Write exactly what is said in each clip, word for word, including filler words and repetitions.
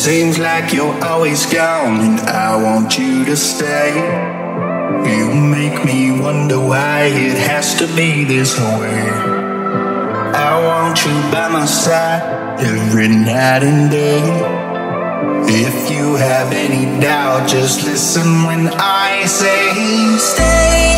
Seems like you're always gone and I want you to stay. You make me wonder why it has to be this way. I want you by my side every night and day. If you have any doubt, just listen when I say stay.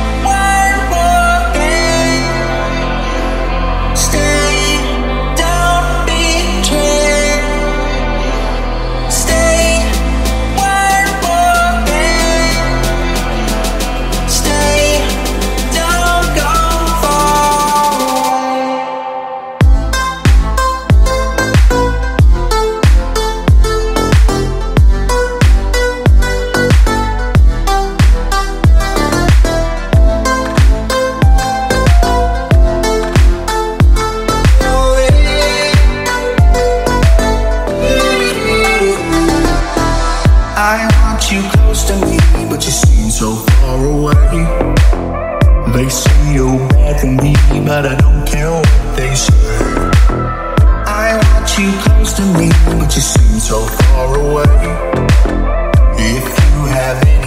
I want you close to me, but you seem so far away. They say you're bad for me, but I don't care what they say. I want you close to me, but you seem so far away. If you have any